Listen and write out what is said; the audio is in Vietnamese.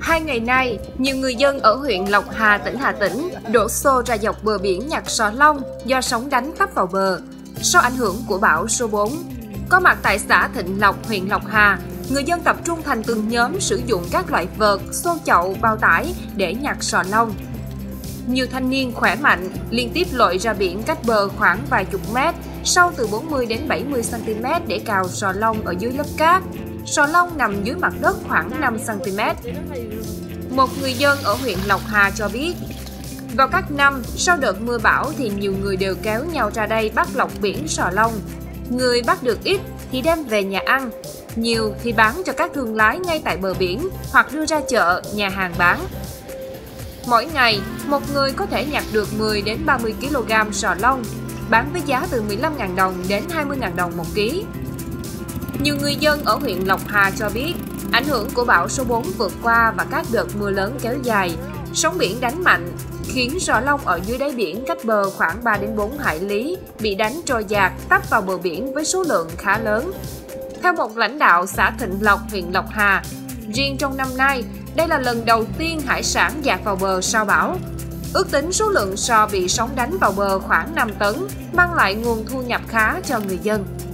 2 ngày nay, nhiều người dân ở huyện Lộc Hà, tỉnh Hà Tĩnh đổ xô ra dọc bờ biển nhặt sò long do sóng đánh tấp vào bờ. Sau ảnh hưởng của bão số 4, có mặt tại xã Thịnh Lộc, huyện Lộc Hà, người dân tập trung thành từng nhóm sử dụng các loại vợt, xô chậu, bao tải để nhặt sò long. Nhiều thanh niên khỏe mạnh liên tiếp lội ra biển cách bờ khoảng vài chục mét, sâu từ 40 đến 70 cm để cào sò long ở dưới lớp cát. Sò long nằm dưới mặt đất khoảng 5 cm. Một người dân ở huyện Lộc Hà cho biết, vào các năm sau đợt mưa bão thì nhiều người đều kéo nhau ra đây bắt lọc biển sò long. Người bắt được ít thì đem về nhà ăn, nhiều thì bán cho các thương lái ngay tại bờ biển hoặc đưa ra chợ, nhà hàng bán. Mỗi ngày, một người có thể nhặt được 10 đến 30 kg sò long, bán với giá từ 15.000 đồng đến 20.000 đồng một ký. Nhiều người dân ở huyện Lộc Hà cho biết, ảnh hưởng của bão số 4 vượt qua và các đợt mưa lớn kéo dài, sóng biển đánh mạnh, khiến sò long ở dưới đáy biển cách bờ khoảng 3 đến 4 hải lý bị đánh trôi dạt tấp vào bờ biển với số lượng khá lớn. Theo một lãnh đạo xã Thịnh Lộc, huyện Lộc Hà, riêng trong năm nay, đây là lần đầu tiên hải sản dạt vào bờ sau bão. Ước tính số lượng sò bị sóng đánh vào bờ khoảng 5 tấn, mang lại nguồn thu nhập khá cho người dân.